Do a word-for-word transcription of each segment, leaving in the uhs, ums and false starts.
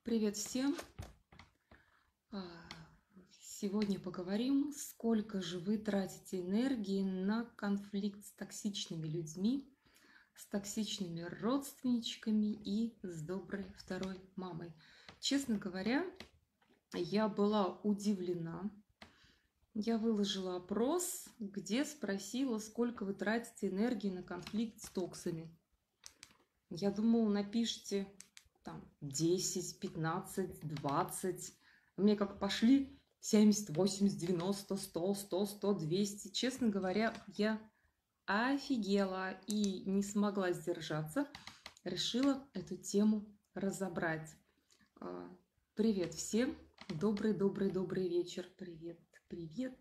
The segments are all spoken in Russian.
Привет всем! А, Сегодня поговорим, сколько же вы тратите энергии на конфликт с токсичными людьми, с токсичными родственничками и с доброй второй мамой. Честно говоря, я была удивлена. Я выложила опрос, где спросила, сколько вы тратите энергии на конфликт с токсами. Я думала, напишите там десять, пятнадцать, двадцать. Мне как пошли семьдесят, восемьдесят, девяносто, сто, сто, сто, двести. Честно говоря, я офигела и не смогла сдержаться. Решила эту тему разобрать. Привет всем! Добрый, добрый, добрый вечер. Привет, привет,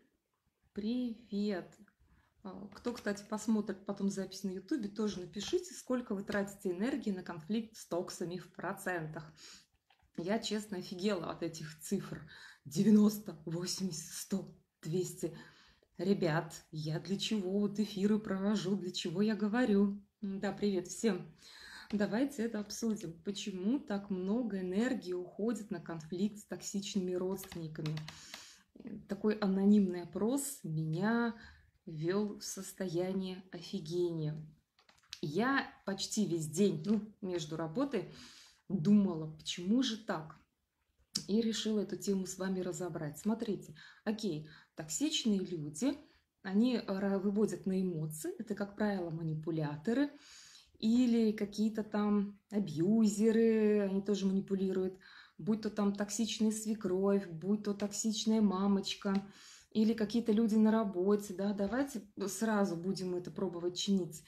привет. Кто, кстати, посмотрит потом запись на ютубе, тоже напишите, сколько вы тратите энергии на конфликт с токсами в процентах. Я, честно, офигела от этих цифр. девяносто, восемьдесят, сто, двести. Ребят, я для чего вот эфиры провожу, для чего я говорю? Да, привет всем. Давайте это обсудим. Почему так много энергии уходит на конфликт с токсичными родственниками? Такой анонимный опрос меня ввел в состояние офигения. Я почти весь день, ну, между работой, думала, почему же так? И решила эту тему с вами разобрать. Смотрите, окей, токсичные люди, они выводят на эмоции, это, как правило, манипуляторы или какие-то там абьюзеры, они тоже манипулируют, будь то там токсичная свекровь, будь то токсичная мамочка, или какие-то люди на работе, да, давайте сразу будем это пробовать чинить.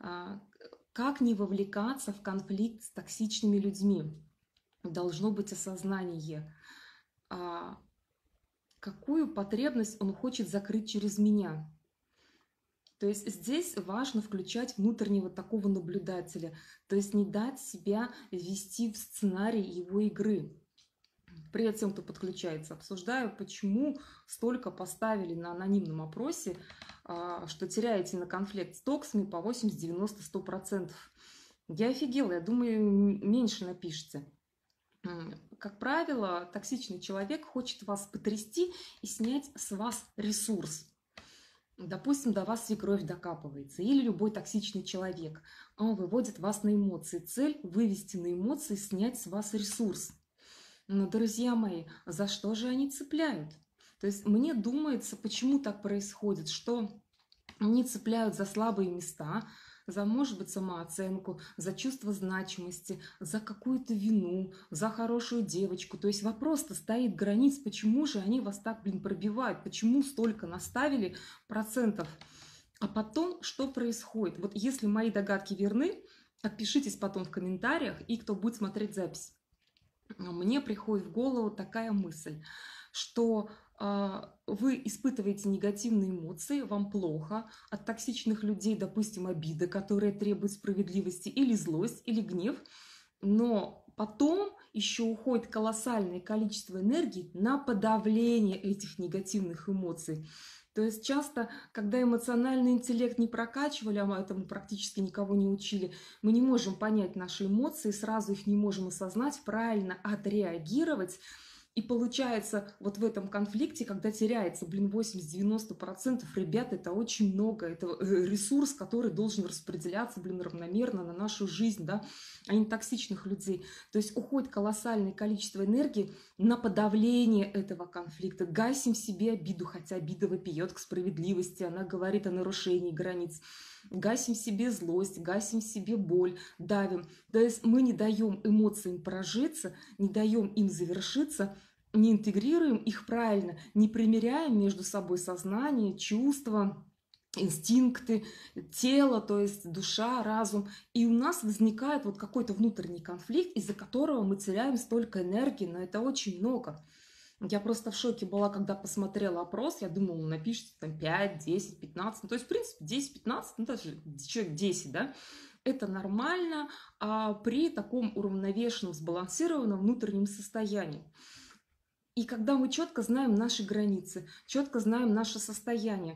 Как не вовлекаться в конфликт с токсичными людьми? Должно быть осознание, какую потребность он хочет закрыть через меня. То есть здесь важно включать внутреннего такого наблюдателя, то есть не дать себя ввести в сценарий его игры. Привет всем, кто подключается. Обсуждаю, почему столько поставили на анонимном опросе, что теряете на конфликт с токсами по восемьдесят, девяносто, сто процентов. Я офигела, я думаю, меньше напишите. Как правило, токсичный человек хочет вас потрясти и снять с вас ресурс. Допустим, до вас свекровь докапывается, или любой токсичный человек. Он выводит вас на эмоции. Цель – вывести на эмоции, снять с вас ресурс. Но, друзья мои, за что же они цепляют? То есть мне думается, почему так происходит, что они цепляют за слабые места, за, может быть, самооценку, за чувство значимости, за какую-то вину, за хорошую девочку. То есть вопрос-то стоит границ, почему же они вас так, блин, пробивают, почему столько наставили процентов. А потом что происходит? Вот если мои догадки верны, отпишитесь потом в комментариях, и кто будет смотреть запись. Мне приходит в голову такая мысль, что э, вы испытываете негативные эмоции, вам плохо от токсичных людей, допустим, обида, которая требует справедливости, или злость, или гнев, но потом еще уходит колоссальное количество энергии на подавление этих негативных эмоций. То есть часто, когда эмоциональный интеллект не прокачивали, а мы этому практически никого не учили, мы не можем понять наши эмоции, сразу их не можем осознать, правильно отреагировать. И получается, вот в этом конфликте, когда теряется, блин, восемьдесят-девяносто процентов, ребят, это очень много. Это ресурс, который должен распределяться, блин, равномерно на нашу жизнь, да, а не токсичных людей. То есть уходит колоссальное количество энергии на подавление этого конфликта. Гасим себе обиду, хотя обида вопиет к справедливости, она говорит о нарушении границ. Гасим себе злость, гасим себе боль, давим. То есть мы не даем эмоциям прожиться, не даем им завершиться, не интегрируем их правильно, не примеряем между собой сознание, чувства, инстинкты, тело, то есть душа, разум. И у нас возникает вот какой-то внутренний конфликт, из-за которого мы теряем столько энергии, но это очень много. Я просто в шоке была, когда посмотрела опрос, я думала, напишите там пять, десять, пятнадцать, ну, то есть, в принципе, десять-пятнадцать, ну, даже человек десять, да, это нормально а, при таком уравновешенном, сбалансированном внутреннем состоянии. И когда мы четко знаем наши границы, четко знаем наше состояние,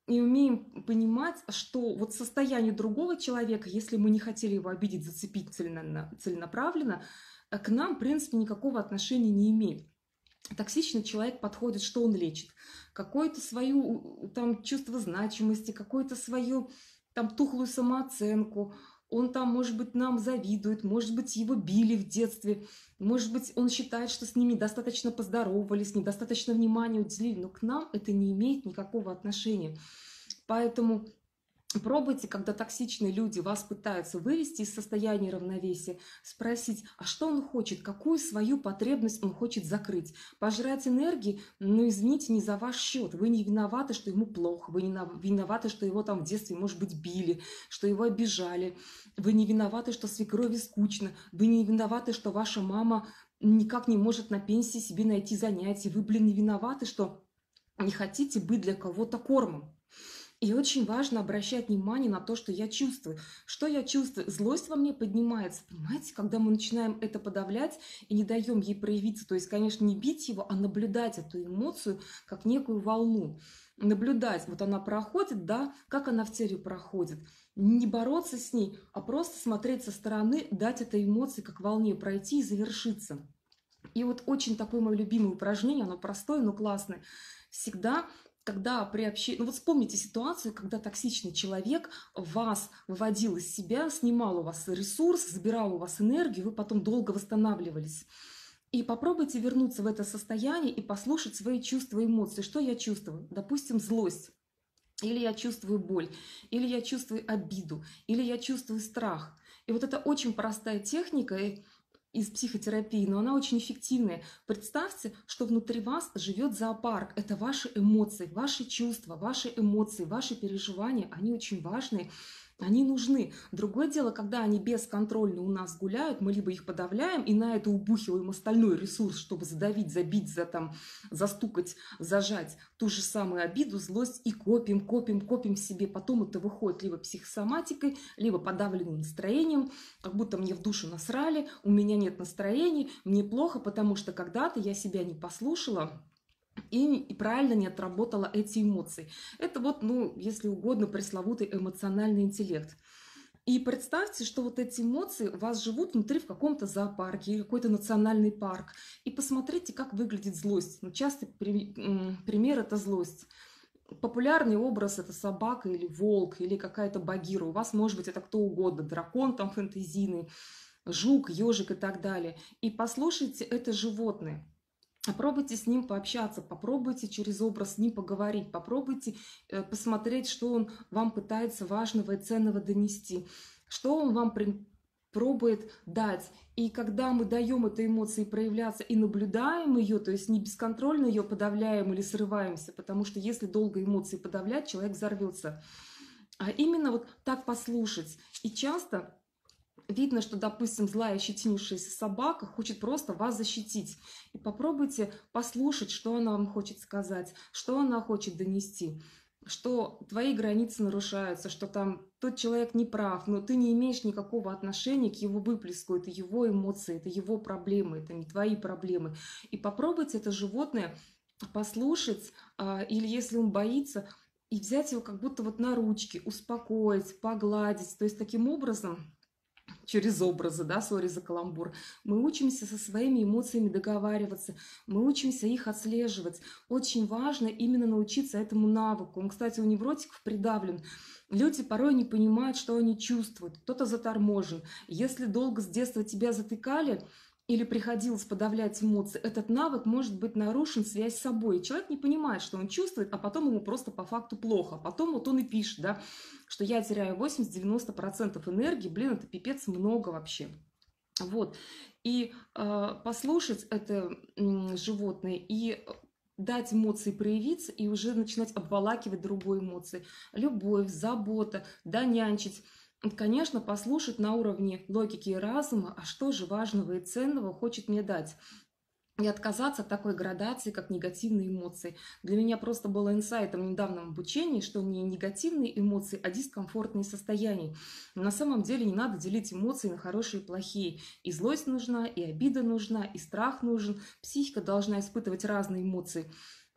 и умеем понимать, что вот состояние другого человека, если мы не хотели его обидеть, зацепить целенно- целенаправленно, э, к нам, в принципе, никакого отношения не имеет. Токсичный человек подходит, что он лечит? Какое-то свое у- там чувство значимости, какое-то свою там тухлую самооценку. Он там, может быть, нам завидует, может быть, его били в детстве, может быть, он считает, что с ним недостаточно поздоровались, недостаточно внимания уделили, но к нам это не имеет никакого отношения. Поэтому пробуйте, когда токсичные люди вас пытаются вывести из состояния равновесия, спросить, а что он хочет, какую свою потребность он хочет закрыть. Пожрать энергии, ну извините, не за ваш счет. Вы не виноваты, что ему плохо, вы не на- виноваты, что его там в детстве, может быть, били, что его обижали. Вы не виноваты, что свекрови скучно. Вы не виноваты, что ваша мама никак не может на пенсии себе найти занятия. Вы, блин, не виноваты, что не хотите быть для кого-то кормом. И очень важно обращать внимание на то, что я чувствую. Что я чувствую? Злость во мне поднимается. Понимаете, когда мы начинаем это подавлять и не даем ей проявиться, то есть, конечно, не бить его, а наблюдать эту эмоцию как некую волну. Наблюдать, вот она проходит, да, как она в теле проходит. Не бороться с ней, а просто смотреть со стороны, дать этой эмоции как волне пройти и завершиться. И вот очень такое мое любимое упражнение, оно простое, но классное. Всегда, когда при общении... Ну вот вспомните ситуацию, когда токсичный человек вас выводил из себя, снимал у вас ресурс, забирал у вас энергию, вы потом долго восстанавливались. И попробуйте вернуться в это состояние и послушать свои чувства и эмоции. Что я чувствую? Допустим, злость. Или я чувствую боль, или я чувствую обиду, или я чувствую страх. И вот это очень простая техника э, из психотерапии, но она очень эффективная. Представьте, что внутри вас живет зоопарк. Это ваши эмоции, ваши чувства, ваши эмоции, ваши переживания. Они очень важные. Они нужны. Другое дело, когда они бесконтрольно у нас гуляют, мы либо их подавляем и на это убухиваем остальной ресурс, чтобы задавить, забить, за, там, застукать, зажать ту же самую обиду, злость и копим, копим, копим в себе. Потом это выходит либо психосоматикой, либо подавленным настроением, как будто мне в душу насрали, у меня нет настроения, мне плохо, потому что когда-то я себя не послушала, и, и правильно не отработала эти эмоции. Это вот, ну, если угодно, пресловутый эмоциональный интеллект. И представьте, что вот эти эмоции у вас живут внутри в каком-то зоопарке или какой-то национальный парк. И посмотрите, как выглядит злость. Ну, частый при- м, пример – это злость. Популярный образ – это собака или волк, или какая-то багира. У вас, может быть, это кто угодно, дракон там фэнтезийный, жук, ежик и так далее. И послушайте это животное. Попробуйте с ним пообщаться, попробуйте через образ с ним поговорить, попробуйте э, посмотреть, что он вам пытается важного и ценного донести, что он вам при- пробует дать. И когда мы даем этой эмоции проявляться и наблюдаем ее, то есть не бесконтрольно ее подавляем или срываемся, потому что если долго эмоции подавлять, человек взорвется. А именно вот так послушать. И часто видно, что, допустим, злая ощетинившаяся собака хочет просто вас защитить. И попробуйте послушать, что она вам хочет сказать, что она хочет донести, что твои границы нарушаются, что там тот человек не прав, но ты не имеешь никакого отношения к его выплеску, это его эмоции, это его проблемы, это не твои проблемы. И попробуйте это животное послушать, а, или если он боится, и взять его как будто вот на ручки, успокоить, погладить. То есть таким образом через образы, да, сори за каламбур, мы учимся со своими эмоциями договариваться, мы учимся их отслеживать. Очень важно именно научиться этому навыку. Он, кстати, у невротиков придавлен. Люди порой не понимают, что они чувствуют. Кто-то заторможен. Если долго с детства тебя затыкали, или приходилось подавлять эмоции, этот навык может быть нарушен, связь с собой. И человек не понимает, что он чувствует, а потом ему просто по факту плохо. Потом вот он и пишет, да, что я теряю восемьдесят-девяносто процентов энергии, блин, это пипец много вообще. Вот. И э, послушать это м, животное и дать эмоции проявиться и уже начинать обволакивать другой эмоции. Любовь, забота, да, нянчить. Конечно, послушать на уровне логики и разума, а что же важного и ценного хочет мне дать. И отказаться от такой градации, как негативные эмоции. Для меня просто было инсайтом в недавнем обучении, что не негативные эмоции, а дискомфортные состояния. Но на самом деле не надо делить эмоции на хорошие и плохие. И злость нужна, и обида нужна, и страх нужен. Психика должна испытывать разные эмоции.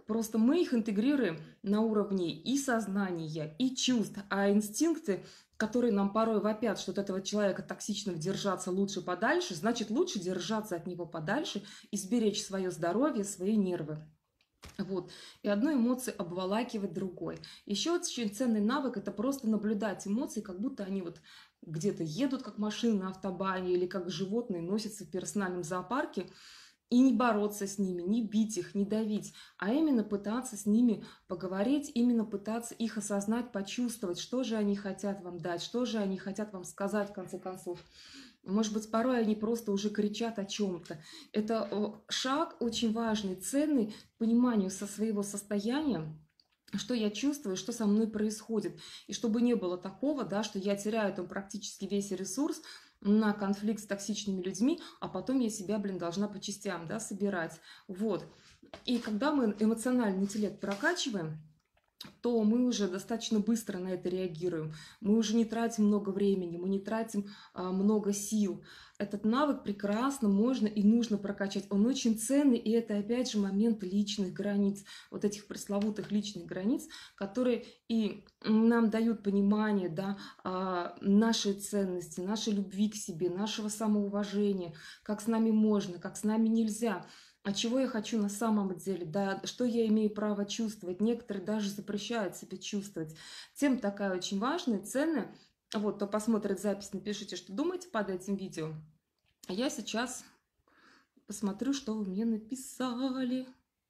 Просто мы их интегрируем на уровне и сознания, и чувств, а инстинкты, которые нам порой вопят, что от этого человека токсично держаться лучше подальше, значит, лучше держаться от него подальше и сберечь свое здоровье, свои нервы. Вот. И одной эмоции обволакивать другой. Еще очень ценный навык – это просто наблюдать эмоции, как будто они вот где-то едут, как машины на автобане, или как животные носятся в персональном зоопарке, и не бороться с ними, не бить их, не давить, а именно пытаться с ними поговорить, именно пытаться их осознать, почувствовать, что же они хотят вам дать, что же они хотят вам сказать, в конце концов. Может быть, порой они просто уже кричат о чем-то. Это шаг очень важный, ценный к пониманию со своего состояния, что я чувствую, что со мной происходит. И чтобы не было такого, да, что я теряю там практически весь ресурс на конфликт с токсичными людьми, а потом я себя, блин, должна по частям, да, собирать. Вот. И когда мы эмоциональный интеллект прокачиваем, то мы уже достаточно быстро на это реагируем. Мы уже не тратим много времени, мы не тратим а, много сил. Этот навык прекрасно можно и нужно прокачать. Он очень ценный, и это опять же момент личных границ, вот этих пресловутых личных границ, которые и нам дают понимание, да, а, нашей ценности, нашей любви к себе, нашего самоуважения, как с нами можно, как с нами нельзя. А чего я хочу на самом деле, да, что я имею право чувствовать. Некоторые даже запрещают себе чувствовать. Тема такая очень важная, ценная. Вот, кто посмотрит запись, напишите, что думаете под этим видео. А я сейчас посмотрю, что вы мне написали.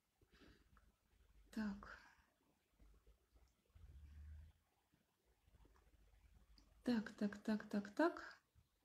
Так. Так, так, так, так, так.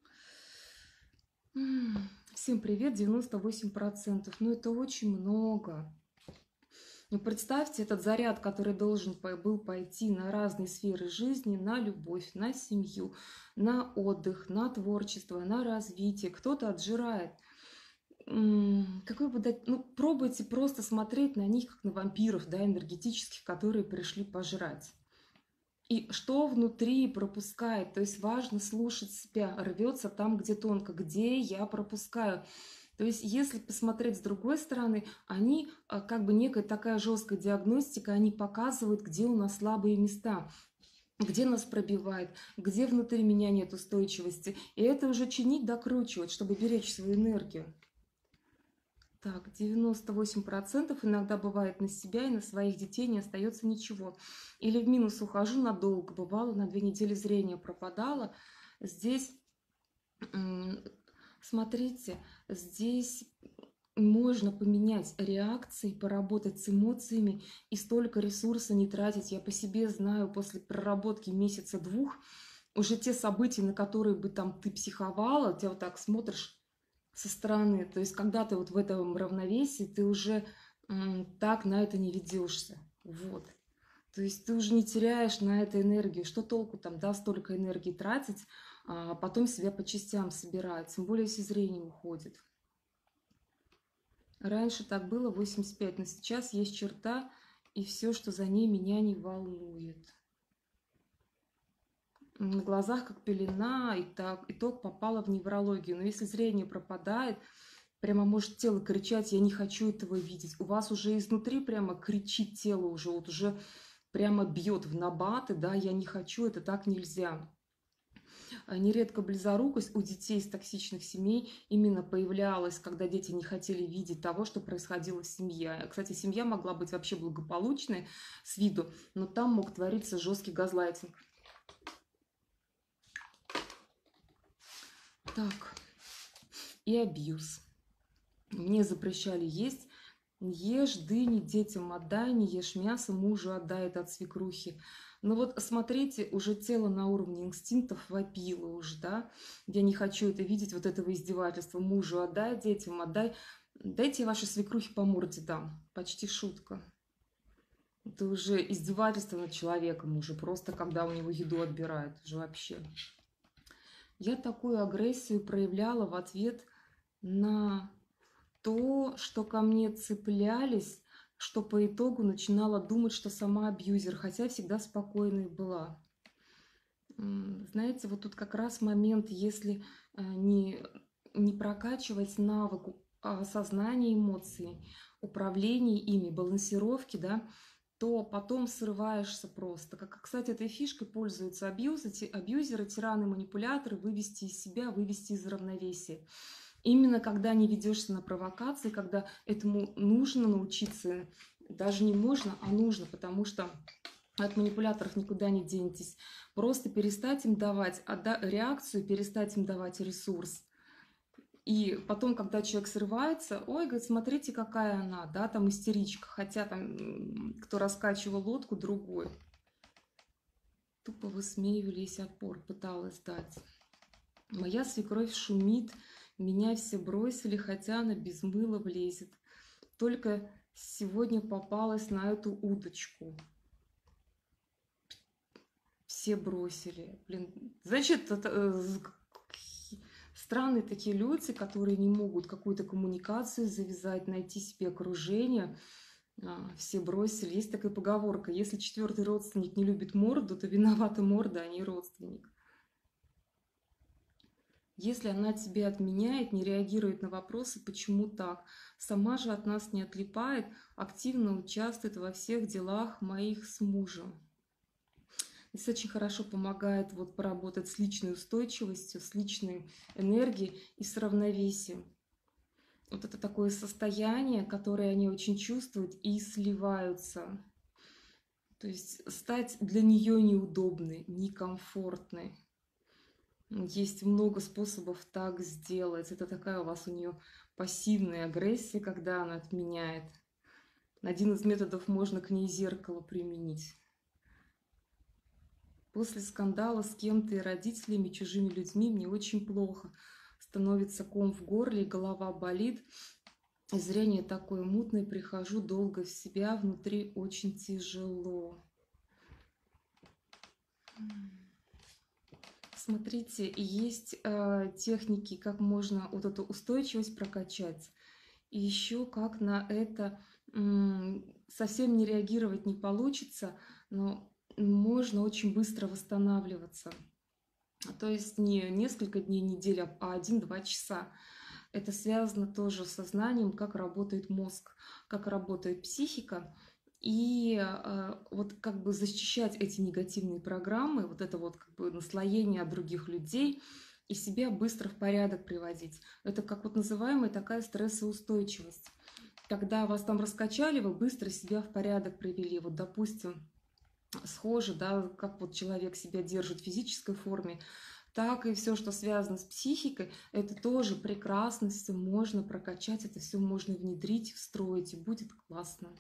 Всем привет, девяносто восемь процентов. Ну, это очень много. Ну, представьте, этот заряд, который должен был пойти на разные сферы жизни, на любовь, на семью, на отдых, на творчество, на развитие. Кто-то отжирает. Какой бы дать... Ну, пробуйте просто смотреть на них, как на вампиров, да, энергетических, которые пришли пожрать. И что внутри пропускает, то есть важно слушать себя, рвется там, где тонко, где я пропускаю. То есть если посмотреть с другой стороны, они, как бы некая такая жесткая диагностика, они показывают, где у нас слабые места, где нас пробивает, где внутри меня нет устойчивости. И это уже чинить, докручивать, чтобы беречь свою энергию. Так, девяносто восемь процентов иногда бывает на себя и на своих детей не остается ничего. Или в минус ухожу надолго, бывало, на две недели зрение пропадало. Здесь, смотрите, здесь можно поменять реакции, поработать с эмоциями и столько ресурса не тратить. Я по себе знаю, после проработки месяца-двух, уже те события, на которые бы там ты психовала, ты вот так смотришь со стороны, то есть когда ты вот в этом равновесии, ты уже м, так на это не ведешься, вот. То есть ты уже не теряешь на это энергию. Что толку там, да, столько энергии тратить, а потом себя по частям собирать, тем более если зрение уходит. Раньше так было, восемьдесят пять, но сейчас есть черта, и все, что за ней, меня не волнует. На глазах как пелена, и так, итог попала в неврологию. Но если зрение пропадает, прямо может тело кричать: я не хочу этого видеть. У вас уже изнутри прямо кричит тело, уже вот уже прямо бьет в набаты, да, я не хочу, это так нельзя. Нередко близорукость у детей из токсичных семей именно появлялась, когда дети не хотели видеть того, что происходило в семье. Кстати, семья могла быть вообще благополучной с виду, но там мог твориться жесткий газлайтинг. Так, и абьюз. Мне запрещали есть. Ешь дыни, детям отдай, не ешь мясо, мужу отдай, это от свекрухи. Но вот смотрите, уже тело на уровне инстинктов вопило уже, да. Я не хочу это видеть, вот этого издевательства. Мужу отдай, детям отдай. Дайте вашей свекрухе по морде дам. Почти шутка. Это уже издевательство над человеком, уже просто когда у него еду отбирают, уже вообще. Я такую агрессию проявляла в ответ на то, что ко мне цеплялись, что по итогу начинала думать, что сама абьюзер, хотя всегда спокойной была. Знаете, вот тут как раз момент, если не, не прокачивать навык осознания эмоций, управления ими, балансировки, да, то потом срываешься просто. Как, кстати, этой фишкой пользуются абьюзы, ти- абьюзеры, тираны, манипуляторы, вывести из себя, вывести из равновесия. Именно когда не ведешься на провокации, когда этому нужно научиться, даже не можно, а нужно, потому что от манипуляторов никуда не денетесь. Просто перестать им давать отда- реакцию, перестать им давать ресурс. И потом, когда человек срывается, ой, говорит, смотрите, какая она, да, там истеричка, хотя там, м, кто раскачивал лодку, другой. Тупо высмеивали, весь отпор пыталась дать. Моя свекровь шумит, меня все бросили, хотя она без мыла влезет. Только сегодня попалась на эту удочку. Все бросили. Блин, значит, это, э, странные такие люди, которые не могут какую-то коммуникацию завязать, найти себе окружение. А, все бросили. Есть такая поговорка: если четвертый родственник не любит морду, то виновата морда, а не родственник. Если она тебя отменяет, не реагирует на вопросы, почему так, сама же от нас не отлипает, активно участвует во всех делах моих с мужем. Здесь очень хорошо помогает вот поработать с личной устойчивостью, с личной энергией и с равновесием. Вот это такое состояние, которое они очень чувствуют и сливаются. То есть стать для нее неудобной, некомфортной. Есть много способов так сделать. Это такая у вас у нее пассивная агрессия, когда она отменяет. Один из методов можно к ней зеркало применить. После скандала с кем-то и родителями, чужими людьми мне очень плохо. Становится ком в горле, голова болит. Зрение такое мутное, прихожу долго в себя, внутри очень тяжело. Смотрите, есть э, техники, как можно вот эту устойчивость прокачать. И еще как на это м, совсем не реагировать не получится, но можно очень быстро восстанавливаться. То есть не несколько дней, неделя, а один-два часа. Это связано тоже с сознанием, как работает мозг, как работает психика. И э, вот как бы защищать эти негативные программы, вот это вот как бы наслоение от других людей, и себя быстро в порядок приводить. Это как вот называемая такая стрессоустойчивость. Когда вас там раскачали, вы быстро себя в порядок привели. Вот, допустим, схоже, да, как вот человек себя держит в физической форме, так и все, что связано с психикой, это тоже прекрасно, все можно прокачать, это все можно внедрить, встроить, и будет классно.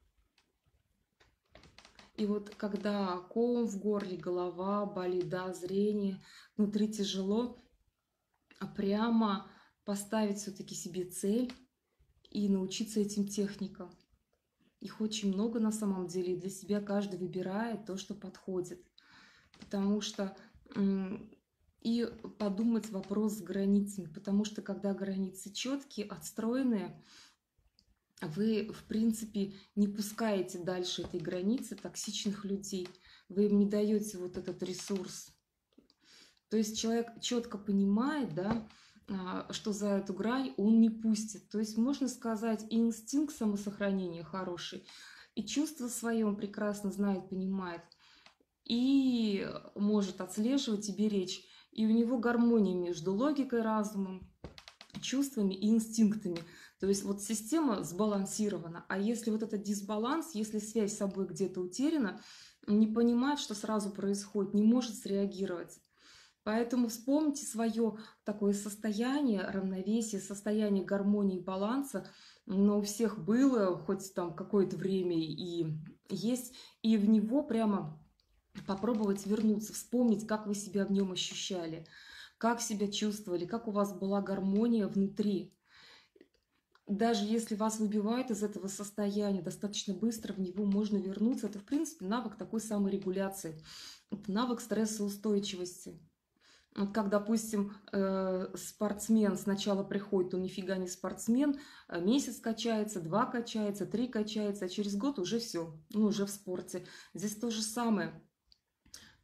И вот когда ком в горле, голова болит, да, зрение, внутри тяжело, а прямо поставить все-таки себе цель и научиться этим техникам. Их очень много на самом деле, и для себя каждый выбирает то, что подходит. Потому что и подумать вопрос с границами, потому что когда границы четкие, отстроенные, вы, в принципе, не пускаете дальше этой границы токсичных людей, вы им не даете вот этот ресурс. То есть человек четко понимает, да, что за эту грань он не пустит. То есть можно сказать, и инстинкт самосохранения хороший, и чувство свое он прекрасно знает, понимает, и может отслеживать и беречь. И у него гармония между логикой, разумом, чувствами и инстинктами. То есть вот система сбалансирована. А если вот этот дисбаланс, если связь с собой где-то утеряна, не понимает, что сразу происходит, не может среагировать. Поэтому вспомните свое такое состояние равновесия, состояние гармонии, баланса. Но у всех было хоть там какое-то время и есть. И в него прямо попробовать вернуться, вспомнить, как вы себя в нем ощущали, как себя чувствовали, как у вас была гармония внутри. Даже если вас выбивает из этого состояния, достаточно быстро в него можно вернуться. Это, в принципе, навык такой саморегуляции, это навык стрессоустойчивости. Вот как, допустим, спортсмен сначала приходит, он нифига не спортсмен, месяц качается, два качается, три качается, а через год уже все, ну, уже в спорте. Здесь то же самое.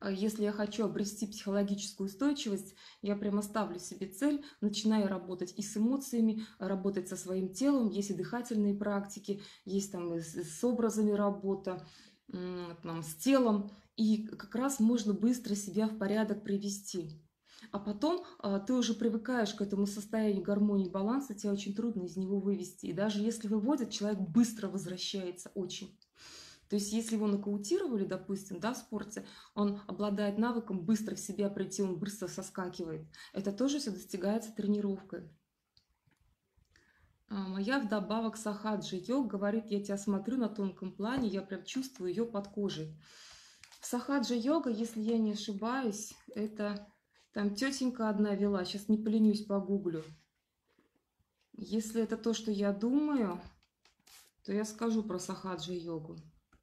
А Если я хочу обрести психологическую устойчивость, я прямо ставлю себе цель, начинаю работать и с эмоциями, работать со своим телом. Есть и дыхательные практики, есть там и с, с образами работа, м, там, с телом. И как раз можно быстро себя в порядок привести. А потом а, ты уже привыкаешь к этому состоянию гармонии, баланса, тебе очень трудно из него вывести. И даже если выводят, человек быстро возвращается очень. То есть если его нокаутировали, допустим, да, в спорте, он обладает навыком быстро в себя прийти, он быстро соскакивает. Это тоже все достигается тренировкой. А, Моя вдобавок сахаджи йог говорит, я тебя смотрю на тонком плане, я прям чувствую ее под кожей. Сахаджа йога, если я не ошибаюсь, это там тетенька одна вела, сейчас не поленюсь, погуглю. Если это то, что я думаю, то я скажу про сахаджа йогу.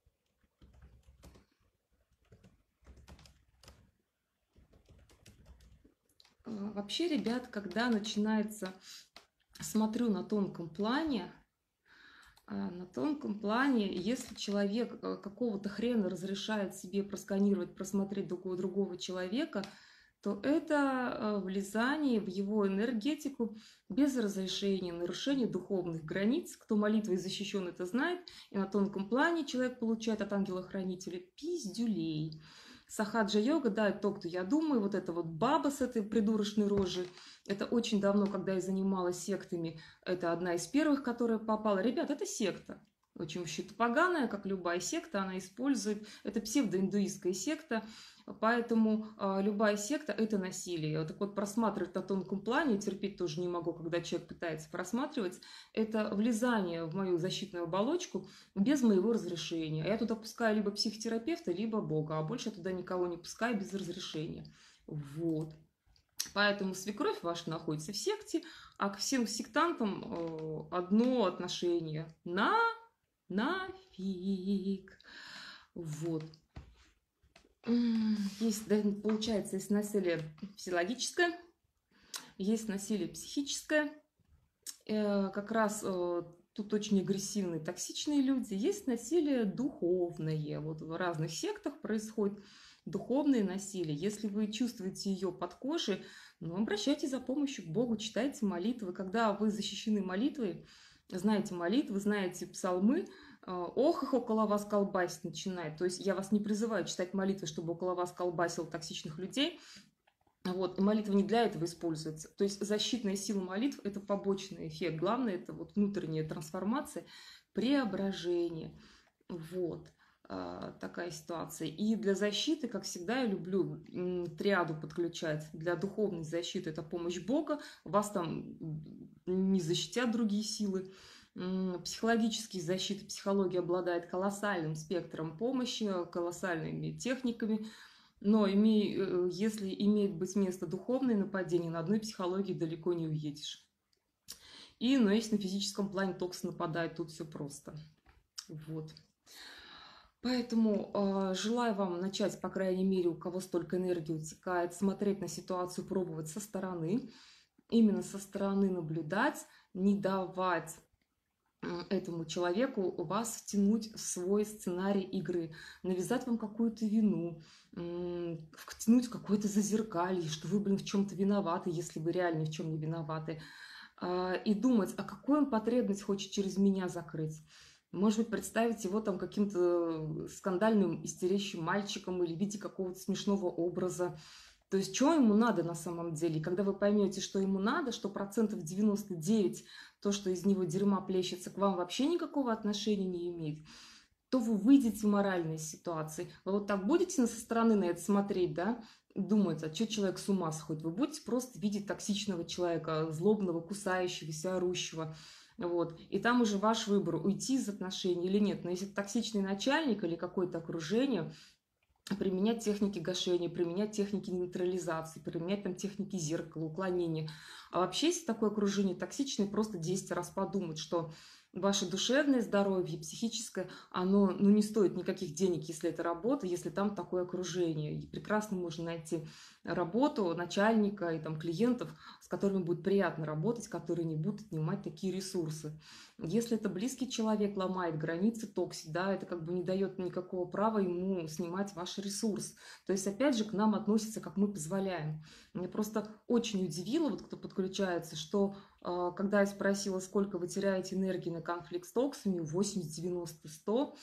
Вообще, ребят, когда начинается, смотрю на тонком плане, а, на тонком плане, если человек э, какого-то хрена разрешает себе просканировать, просмотреть другого, другого человека, то это э, влезание в его энергетику без разрешения, нарушение духовных границ. Кто молитвой защищен, это знает. И на тонком плане человек получает от ангела-хранителя пиздюлей. Сахаджа-йога, да, это то, кто я думаю, вот эта вот баба с этой придурочной рожей, это очень давно, когда я занималась сектами, это одна из первых, которая попала. Ребят, это секта. Очень вообще поганая, как любая секта, она использует, это псевдоиндуистская секта, поэтому э, любая секта – это насилие. Так вот, просматривать на тонком плане, терпеть тоже не могу, когда человек пытается просматривать, это влезание в мою защитную оболочку без моего разрешения. Я туда пускаю либо психотерапевта, либо Бога, а больше я туда никого не пускаю без разрешения. Вот. Поэтому свекровь ваша находится в секте, а к всем сектантам э, одно отношение – на нафиг. Вот. Есть, да, получается, есть насилие физиологическое, есть насилие психическое. Э, как раз э, тут очень агрессивные, токсичные люди. Есть насилие духовное. Вот в разных сектах происходит духовное насилие. Если вы чувствуете ее под кожей, ну, обращайтесь за помощью к Богу, читайте молитвы. Когда вы защищены молитвой, знаете молитвы, знаете псалмы, ох, их около вас колбасить начинает. То есть я вас не призываю читать молитвы, чтобы около вас колбасил токсичных людей. Вот, и молитва не для этого используется. То есть защитная сила молитв – это побочный эффект. Главное – это вот внутренняя трансформация, преображение. Вот а, такая ситуация. И для защиты, как всегда, я люблю триаду подключать. Для духовной защиты это помощь Бога. Вас там не защитят другие силы. Психологические защиты, психология обладает колоссальным спектром помощи, колоссальными техниками. Но име, если имеет быть место духовное нападение, на одной психологии далеко не уедешь. И, но если на физическом плане токс нападает, тут все просто. Вот. Поэтому э, желаю вам начать, по крайней мере, у кого столько энергии утекает, смотреть на ситуацию, пробовать со стороны. Именно со стороны наблюдать, не давать этому человеку вас втянуть в свой сценарий игры, навязать вам какую-то вину, втянуть в какое-то зазеркалье, что вы, блин, в чем-то виноваты, если вы реально в чем не виноваты, и думать, а какую он потребность хочет через меня закрыть. Может быть, представить его там каким-то скандальным истерящим мальчиком или в виде какого-то смешного образа. То есть, что ему надо на самом деле? И когда вы поймете, что ему надо, что процентов девяносто девять, то, что из него дерьма плещется, к вам вообще никакого отношения не имеет, то вы выйдете в моральной ситуации. Вы вот так будете со стороны на это смотреть, да, думать, а что человек с ума сходит? Вы будете просто видеть токсичного человека, злобного, кусающегося, орущего. Вот. И там уже ваш выбор, уйти из отношений или нет. Но если токсичный начальник или какое-то окружение, применять техники гашения, применять техники нейтрализации, применять там техники зеркала, уклонения. А вообще, если такое окружение токсичное, просто десять раз подумать, что Ваше душевное здоровье, психическое, оно, ну, не стоит никаких денег, если это работа, если там такое окружение. И прекрасно можно найти работу, начальника и там клиентов, с которыми будет приятно работать, которые не будут отнимать такие ресурсы. Если это близкий человек, ломает границы, токсик, да, это как бы не дает никакого права ему снимать ваш ресурс. То есть, опять же, к нам относится, как мы позволяем. Меня просто очень удивило, вот кто подключается, что э, когда я спросила, сколько вы теряете энергии на конфликт с токсами, восемьдесят, девяносто, сто.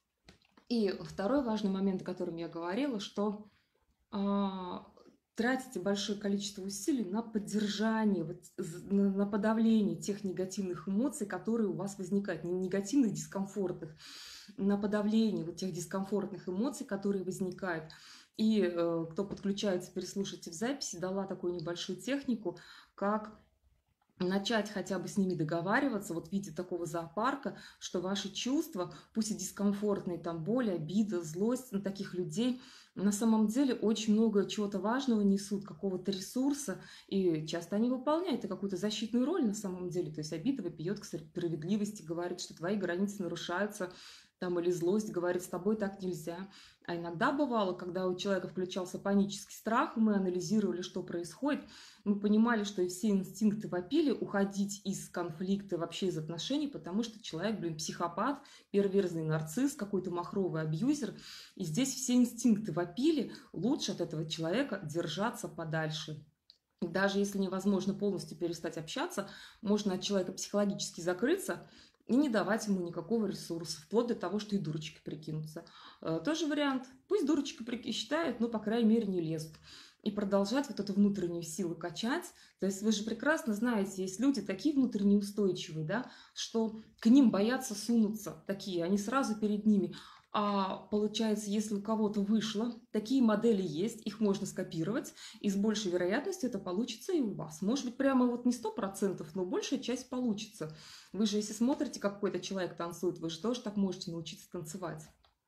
И второй важный момент, о котором я говорила, что э, тратите большое количество усилий на поддержание, вот, на, на подавление тех негативных эмоций, которые у вас возникают, не негативных, дискомфортных, на подавление вот тех дискомфортных эмоций, которые возникают. И э, кто подключается, переслушайте в записи, дала такую небольшую технику, как начать хотя бы с ними договариваться, вот в виде такого зоопарка, что ваши чувства, пусть и дискомфортные, там боль, обида, злость на таких людей, на самом деле очень много чего-то важного несут, какого-то ресурса, и часто они выполняют и какую-то защитную роль на самом деле. То есть обида вопиет к справедливости, говорит, что твои границы нарушаются, там, или злость говорит, с тобой так нельзя. А иногда бывало, когда у человека включался панический страх, мы анализировали, что происходит, мы понимали, что и все инстинкты вопили уходить из конфликта, вообще из отношений, потому что человек, блин, психопат, перверзный нарцисс, какой-то махровый абьюзер. И здесь все инстинкты вопили, лучше от этого человека держаться подальше. И даже если невозможно полностью перестать общаться, можно от человека психологически закрыться и не давать ему никакого ресурса, вплоть до того, что и дурочкой прикинуться. Тоже вариант. Пусть дурочкой считают, но, по крайней мере, не лезут. И продолжать вот эту внутреннюю силу качать. То есть вы же прекрасно знаете, есть люди такие внутренне устойчивые, да, что к ним боятся сунуться такие, они сразу перед ними. А получается, если у кого-то вышло, такие модели есть, их можно скопировать, и с большей вероятностью это получится и у вас. Может быть, прямо вот не сто процентов, но большая часть получится. Вы же, если смотрите, как какой-то человек танцует, вы же тоже так можете научиться танцевать.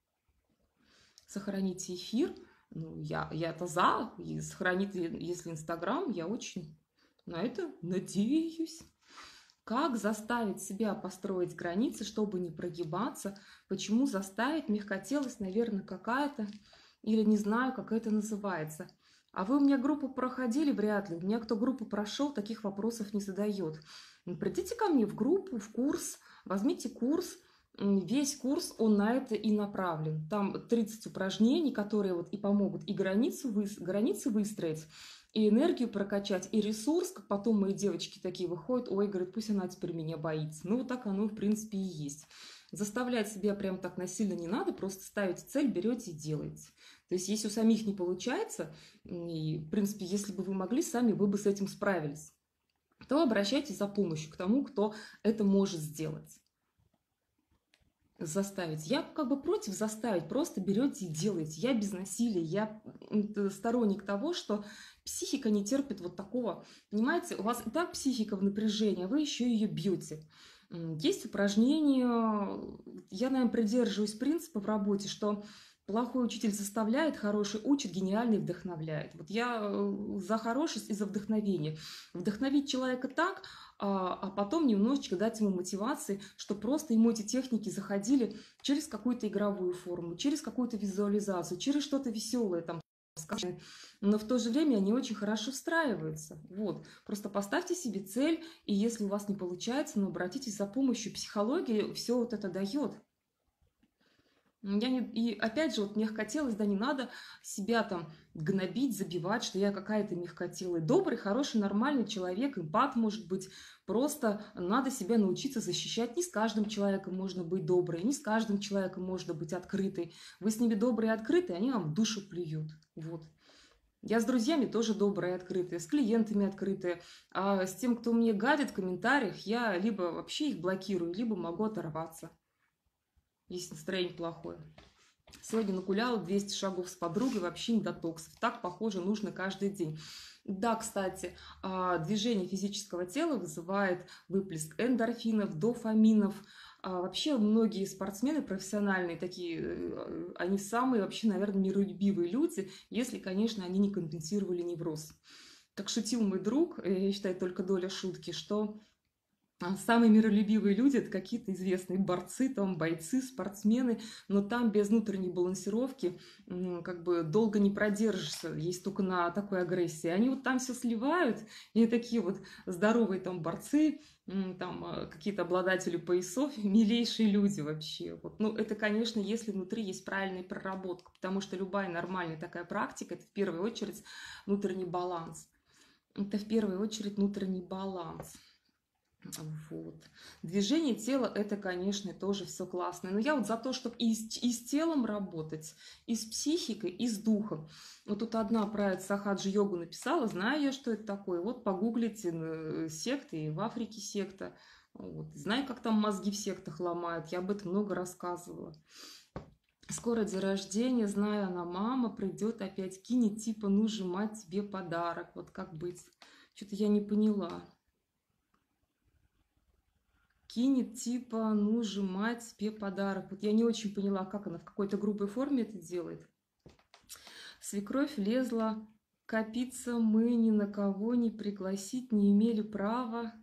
Сохраните эфир. Ну, я, я-то за, и сохранит, если Инстаграм, я очень на это надеюсь. Как заставить себя построить границы, чтобы не прогибаться? Почему заставить? Мягкотелость, наверное, какая-то, или не знаю, как это называется. А вы у меня группу проходили? Вряд ли. У меня кто группу прошел, таких вопросов не задает. Придите ко мне в группу, в курс, возьмите курс. Весь курс, он на это и направлен. Там тридцать упражнений, которые вот и помогут и границу, вы, границы выстроить, и энергию прокачать, и ресурс, как потом мои девочки такие выходят, ой, говорят, пусть она теперь меня боится. Ну, вот так оно, в принципе, и есть. Заставлять себя прям так насильно не надо, просто ставите цель, берете и делаете. То есть, если у самих не получается, и, в принципе, если бы вы могли сами, вы бы с этим справились, то обращайтесь за помощью к тому, кто это может сделать. Заставить. Я как бы против заставить, просто берете и делаете. Я без насилия, я сторонник того, что психика не терпит вот такого. Понимаете, у вас и так психика в напряжении, а вы еще ее бьете. Есть упражнения, я, наверное, придерживаюсь принципа в работе, что плохой учитель заставляет, хороший учит, гениальный вдохновляет. Вот я за хорошесть и за вдохновение. Вдохновить человека так, а потом немножечко дать ему мотивации, чтобы просто ему эти техники заходили через какую-то игровую форму, через какую-то визуализацию, через что-то веселое, там, скажем. Но в то же время они очень хорошо встраиваются. Вот. Просто поставьте себе цель, и если у вас не получается, ну, обратитесь за помощью. Психологии все вот это дает. Я не... И опять же, вот мягкотелость, да, не надо себя там гнобить, забивать, что я какая-то мягкотелая. Добрый, хороший, нормальный человек, эмпат может быть. Просто надо себя научиться защищать. Не с каждым человеком можно быть доброй, не с каждым человеком можно быть открытой. Вы с ними добрые и открытые, они вам в душу плюют. Вот. Я с друзьями тоже добрая и открытая, с клиентами открытая. А с тем, кто мне гадит в комментариях, я либо вообще их блокирую, либо могу оторваться, если настроение плохое. Сегодня нагуляла двести шагов с подругой, вообще не до токсов. Так, похоже, нужно каждый день. Да, кстати, движение физического тела вызывает выплеск эндорфинов, дофаминов. Вообще многие спортсмены профессиональные такие, они самые вообще, наверное, миролюбивые люди, если, конечно, они не компенсировали невроз. Как шутил мой друг, я считаю, только доля шутки, что А самые миролюбивые люди — это какие-то известные борцы, там, бойцы, спортсмены, но там без внутренней балансировки м, как бы долго не продержишься, есть только на такой агрессии. Они вот там все сливают, и такие вот здоровые там борцы, м, там э, какие-то обладатели поясов, милейшие люди вообще. Вот. Ну, это, конечно, если внутри есть правильная проработка, потому что любая нормальная такая практика — это в первую очередь внутренний баланс. Это в первую очередь внутренний баланс. Вот. Движение тела — это, конечно, тоже все классно. Но я вот за то, чтобы и с, и с телом работать, и с психикой, и с духом. Вот тут одна про сахаджи-йогу написала, знаю я, что это такое. Вот погуглите э, секты, и в Африке секта. Вот. Знаю, как там мозги в сектах ломают. Я об этом много рассказывала. Скоро день рождения, знаю, она мама, придет опять, кинет, типа, ну, сжимать тебе подарок. Вот как быть? Что-то я не поняла. Кинет, типа, ну, сжимать себе подарок. Вот я не очень поняла, как она в какой-то грубой форме это делает. Свекровь лезла копиться, мы ни на кого не пригласить не имели права,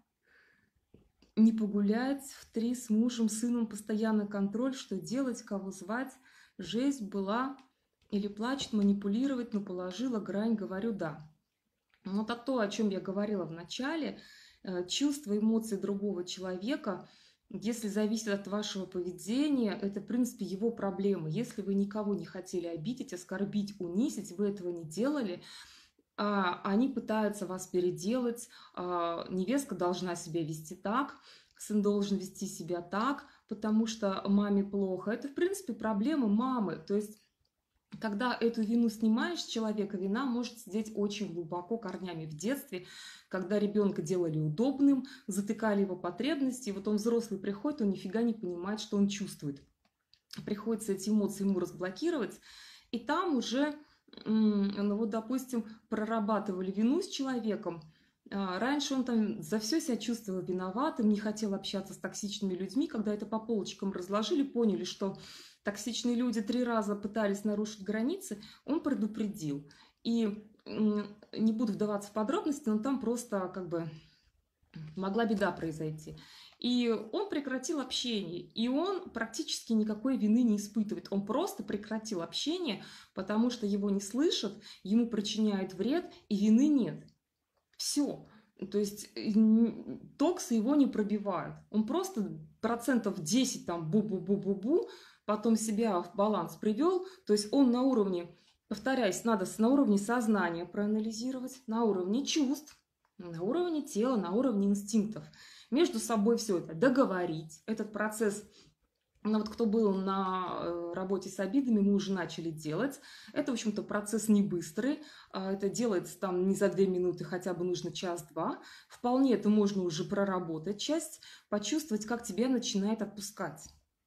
не погулять в три с мужем, сыном, постоянно контроль, что делать, кого звать. Жесть была или плачет, манипулировать, но положила грань, говорю, да. Вот это то, о чем я говорила в начале. Чувства, эмоции другого человека, если зависит от вашего поведения, это, в принципе, его проблемы. Если вы никого не хотели обидеть, оскорбить, унизить, вы этого не делали, а, они пытаются вас переделать, а, невестка должна себя вести так, сын должен вести себя так, потому что маме плохо. Это, в принципе, проблемы мамы. То есть когда эту вину снимаешь с человека, вина может сидеть очень глубоко корнями в детстве, когда ребенка делали удобным, затыкали его потребности, и вот он взрослый приходит, он нифига не понимает, что он чувствует. Приходится эти эмоции ему разблокировать, и там уже, ну вот, допустим, прорабатывали вину с человеком. Раньше он там за все себя чувствовал виноватым, не хотел общаться с токсичными людьми. Когда это по полочкам разложили, поняли, что токсичные люди три раза пытались нарушить границы, он предупредил. И не буду вдаваться в подробности, но там просто как бы могла беда произойти. И он прекратил общение, и он практически никакой вины не испытывает. Он просто прекратил общение, потому что его не слышат, ему причиняют вред, и вины нет. Все. То есть токсы его не пробивают. Он просто процентов десять там бу-бу-бу-бу-бу, потом себя в баланс привел. То есть он на уровне, повторяюсь, надо на уровне сознания проанализировать, на уровне чувств, на уровне тела, на уровне инстинктов. Между собой все это договорить. Этот процесс, ну вот кто был на работе с обидами, мы уже начали делать. Это, в общем-то, процесс не быстрый. Это делается там не за две минуты, хотя бы нужно час-два. Вполне это можно уже проработать часть, почувствовать, как тебя начинает отпускать.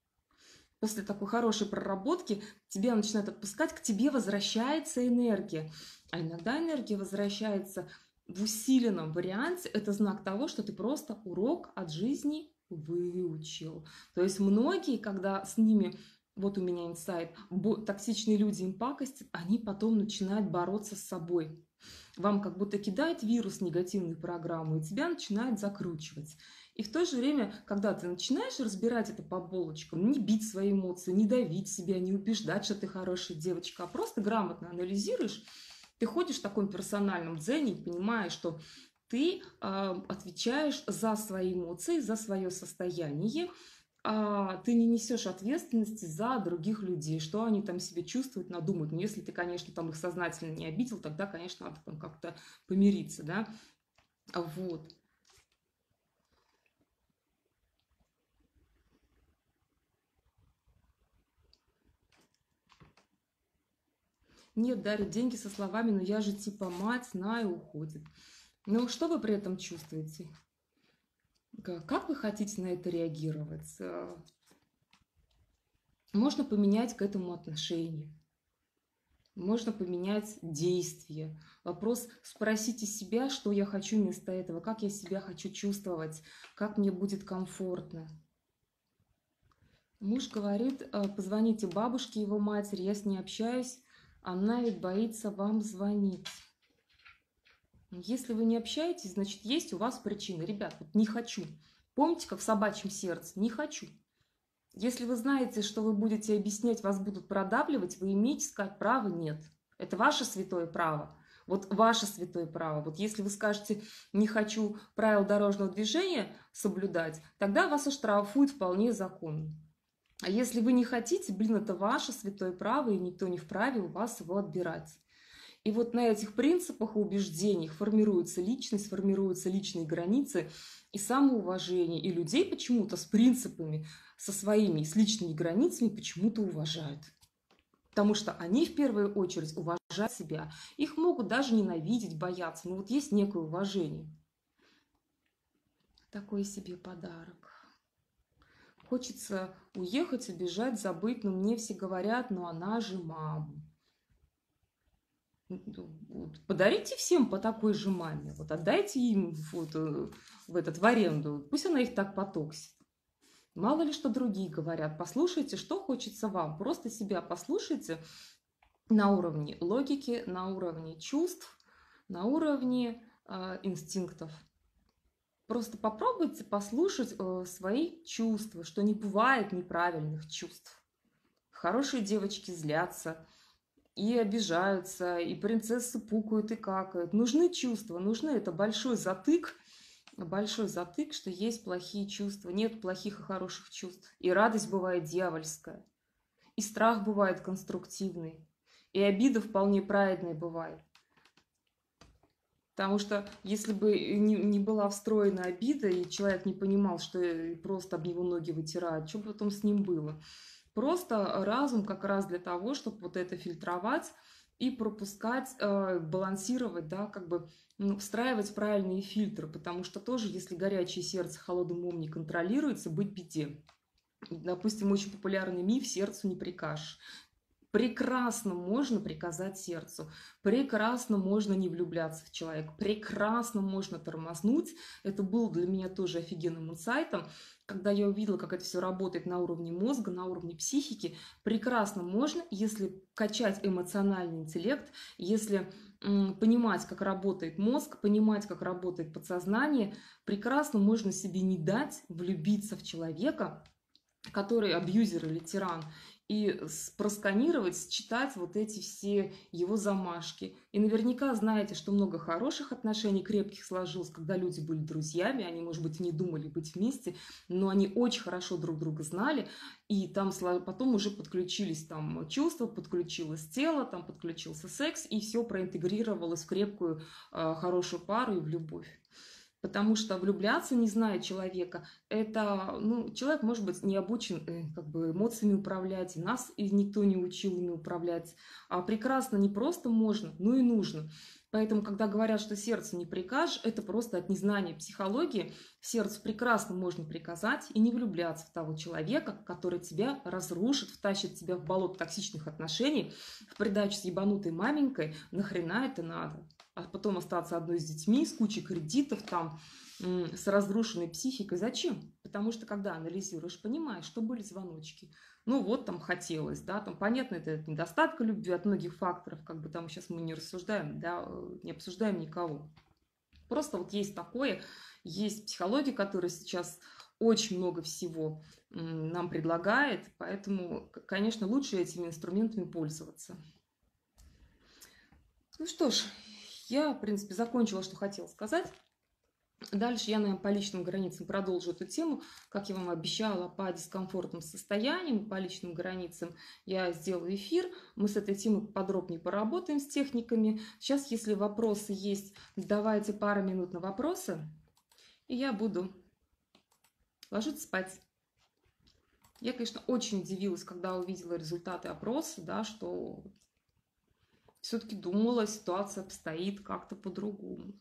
После такой хорошей проработки тебя начинает отпускать, к тебе возвращается энергия. А иногда энергия возвращается в усиленном варианте. Это знак того, что ты просто урок от жизни выучил. То есть многие, когда с ними, вот у меня инсайт, токсичные люди им пакостят, они потом начинают бороться с собой. Вам как будто кидает вирус негативную программу, и тебя начинает закручивать. И в то же время, когда ты начинаешь разбирать это по полочкам, не бить свои эмоции, не давить себя, не убеждать, что ты хорошая девочка, а просто грамотно анализируешь, ты ходишь в таком персональном дзене и понимаешь, что ты э, отвечаешь за свои эмоции, за свое состояние, а ты не несешь ответственности за других людей, что они там себя чувствуют, надумают. Но если ты, конечно, там их сознательно не обидел, тогда, конечно, надо там как-то помириться, да, вот. Нет, дарит деньги со словами, но я же типа мать, знаю, уходит. Но что вы при этом чувствуете? Как вы хотите на это реагировать? Можно поменять к этому отношение. Можно поменять действие. Вопрос: спросите себя, что я хочу вместо этого, как я себя хочу чувствовать, как мне будет комфортно. Муж говорит: позвоните бабушке его матери, я с ней общаюсь, она ведь боится вам звонить. Если вы не общаетесь, значит, есть у вас причина. Ребят, вот не хочу. Помните, как в собачьем сердце? Не хочу. Если вы знаете, что вы будете объяснять, вас будут продавливать, вы имеете сказать право нет. Это ваше святое право. Вот ваше святое право. Вот если вы скажете, не хочу правил дорожного движения соблюдать, тогда вас оштрафуют вполне законно. А если вы не хотите, блин, это ваше святое право, и никто не вправе у вас его отбирать. И вот на этих принципах и убеждениях формируется личность, формируются личные границы и самоуважение. И людей почему-то с принципами, со своими, с личными границами почему-то уважают. Потому что они в первую очередь уважают себя. Их могут даже ненавидеть, бояться. Но вот есть некое уважение. Такой себе подарок. Хочется уехать, убежать, забыть, но мне все говорят, но она же мама. Подарите всем по такой же маме. Вот отдайте им вот, в, этот, в аренду. Пусть она их так потоксит. Мало ли что другие говорят. Послушайте, что хочется вам. Просто себя послушайте на уровне логики, на уровне чувств, на уровне э, инстинктов. Просто попробуйте послушать э, свои чувства, что не бывает неправильных чувств. Хорошие девочки злятся и обижаются, и принцессы пукают и какают. Нужны чувства, нужны. Это большой затык. Большой затык, что есть плохие чувства. Нет плохих и хороших чувств. И радость бывает дьявольская. И страх бывает конструктивный. И обида вполне праведная бывает. Потому что если бы не, не была встроена обида, и человек не понимал, что просто об него ноги вытирают, что бы потом с ним было? Просто разум как раз для того, чтобы вот это фильтровать и пропускать, э, балансировать, да, как бы ну, встраивать правильные фильтры, потому что тоже, если горячее сердце холодным умом не контролируется, быть беде. Допустим, очень популярный миф «сердцу не прикажешь». Прекрасно можно приказать сердцу, прекрасно можно не влюбляться в человека, прекрасно можно тормознуть. Это был для меня тоже офигенным инсайтом, когда я увидела, как это все работает на уровне мозга, на уровне психики. Прекрасно можно, если качать эмоциональный интеллект, если м, понимать, как работает мозг, понимать, как работает подсознание, прекрасно можно себе не дать влюбиться в человека, который абьюзер или тиран, и просканировать, считать вот эти все его замашки. И наверняка знаете, что много хороших отношений, крепких сложилось, когда люди были друзьями, они, может быть, не думали быть вместе, но они очень хорошо друг друга знали, и там потом уже подключились там чувства, подключилось тело, там подключился секс, и все проинтегрировалось в крепкую, хорошую пару и в любовь. Потому что влюбляться, не зная человека, это, ну, человек, может быть, не обучен э, как бы эмоциями управлять, и нас и никто не учил ими управлять. А прекрасно не просто можно, но и нужно. Поэтому, когда говорят, что сердцу не прикажешь, это просто от незнания психологии. Сердцу прекрасно можно приказать и не влюбляться в того человека, который тебя разрушит, втащит тебя в болото токсичных отношений, в придачу с ебанутой маменькой. Нахрена это надо? А потом остаться одной с детьми, с кучей кредитов, там, с разрушенной психикой. Зачем? Потому что, когда анализируешь, понимаешь, что были звоночки. Ну вот там хотелось, да, там понятно, это от недостатка любви, от многих факторов, как бы там сейчас мы не рассуждаем, да, не обсуждаем никого. Просто вот есть такое, есть психология, которая сейчас очень много всего нам предлагает, поэтому, конечно, лучше этими инструментами пользоваться. Ну что ж, я, в принципе, закончила, что хотела сказать. Дальше я, наверное, по личным границам продолжу эту тему. Как я вам обещала, по дискомфортным состояниям, по личным границам я сделаю эфир. Мы с этой темой подробнее поработаем с техниками. Сейчас, если вопросы есть, давайте пару минут на вопросы. И я буду ложиться спать. Я, конечно, очень удивилась, когда увидела результаты опроса, да, что все-таки думала, ситуация обстоит как-то по-другому.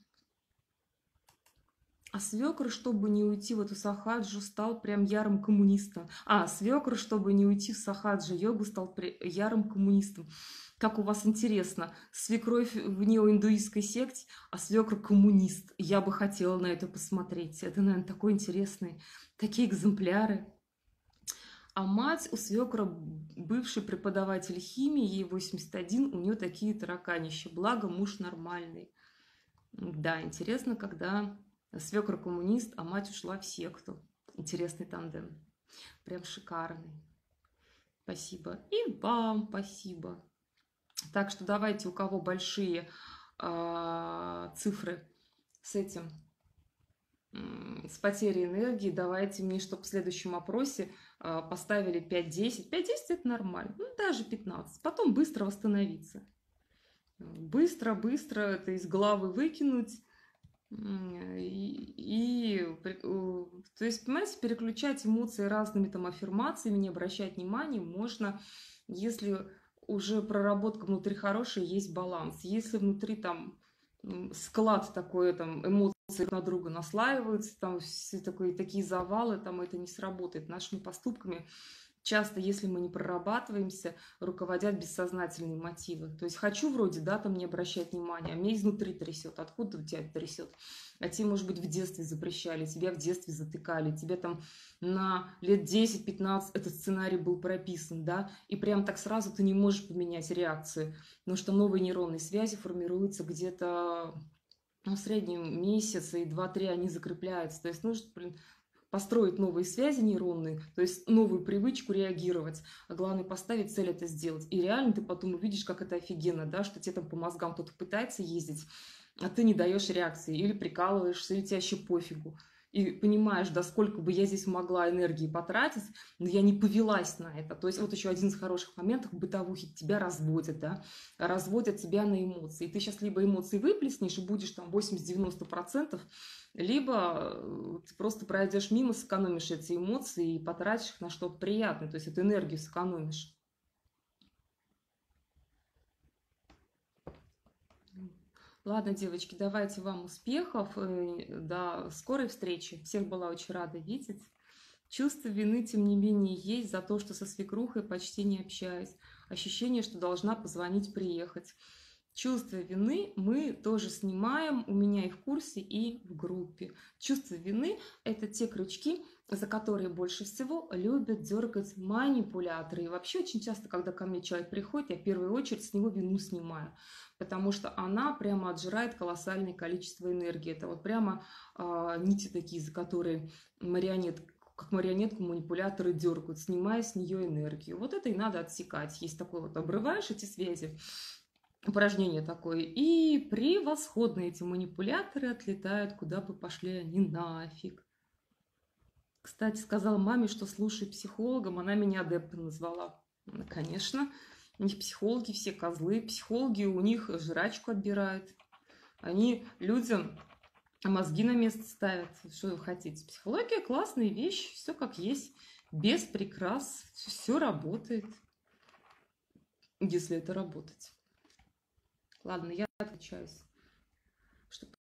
А свекр, чтобы не уйти в эту сахаджу, стал прям ярым коммунистом. А, свекр, чтобы не уйти в сахаджа-йогу, стал ярым коммунистом. Как у вас интересно. Свекровь в неоиндуистской секте, а свекр коммунист. Я бы хотела на это посмотреть. Это, наверное, такой интересный. Такие экземпляры. А мать у свекра бывший преподаватель химии, ей восемьдесят один, у нее такие тараканища. Благо, муж нормальный. Да, интересно, когда Свекр коммунист, а мать ушла в секту. Интересный тандем. Прям шикарный. Спасибо. И вам спасибо. Так что давайте, у кого большие э, цифры с этим, э, с потерей энергии, давайте мне, чтобы в следующем опросе э, поставили пять-десять. пять-десять это нормально, ну даже пятнадцать. Потом быстро восстановиться. Быстро-быстро это из головы выкинуть. И, и, то есть, понимаете, переключать эмоции разными там аффирмациями, не обращать внимания можно, если уже проработка внутри хорошая, есть баланс. Если внутри там склад такой, там эмоции друг на друга наслаиваются, там все такие, такие завалы, там это не сработает. Нашими поступками часто, если мы не прорабатываемся, руководят бессознательные мотивы. То есть хочу вроде, да, там не обращать внимания, а меня изнутри трясет. Откуда у тебя трясет? А тебе, может быть, в детстве запрещали, тебя в детстве затыкали, тебе там на лет десять-пятнадцать этот сценарий был прописан, да, и прям так сразу ты не можешь поменять реакцию, потому что новые нейронные связи формируются где-то, ну, в среднем месяц, и два-три они закрепляются. То есть нужно, блин, построить новые связи нейронные, то есть новую привычку реагировать, а главное поставить цель это сделать. И реально ты потом увидишь, как это офигенно, да, что тебе там по мозгам кто-то пытается ездить, а ты не даешь реакции, или прикалываешься, или тебе вообще пофигу. И понимаешь, да, сколько бы я здесь могла энергии потратить, но я не повелась на это. То есть вот еще один из хороших моментов бытовухи: тебя разводят, да, разводят тебя на эмоции. И ты сейчас либо эмоции выплеснешь и будешь там восемьдесят-девяносто процентов, либо ты просто пройдешь мимо, сэкономишь эти эмоции и потратишь их на что-то приятное, то есть эту энергию сэкономишь. Ладно, девочки, давайте вам успехов, до скорой встречи. Всех была очень рада видеть. Чувство вины, тем не менее, есть за то, что со свекрухой почти не общаюсь. Ощущение, что должна позвонить, приехать. Чувство вины мы тоже снимаем, у меня и в курсе, и в группе. Чувство вины – это те крючки, за которые больше всего любят дергать манипуляторы. И вообще очень часто, когда ко мне человек приходит, я в первую очередь с него вину снимаю, потому что она прямо отжирает колоссальное количество энергии. Это вот прямо э, нити такие, за которые марионет, как марионетку манипуляторы дергают, снимая с нее энергию. Вот это и надо отсекать. Есть такое вот, обрываешь эти связи, упражнение такое, и превосходно эти манипуляторы отлетают, куда бы пошли они нафиг. Кстати, сказала маме, что слушай психологом, она меня адептом назвала. Конечно, у них психологи все козлы, психологи у них жрачку отбирают, они людям мозги на место ставят. Что вы хотите? Психология классная вещь, все как есть, без прикрас, все работает, если это работать. Ладно, я отключаюсь.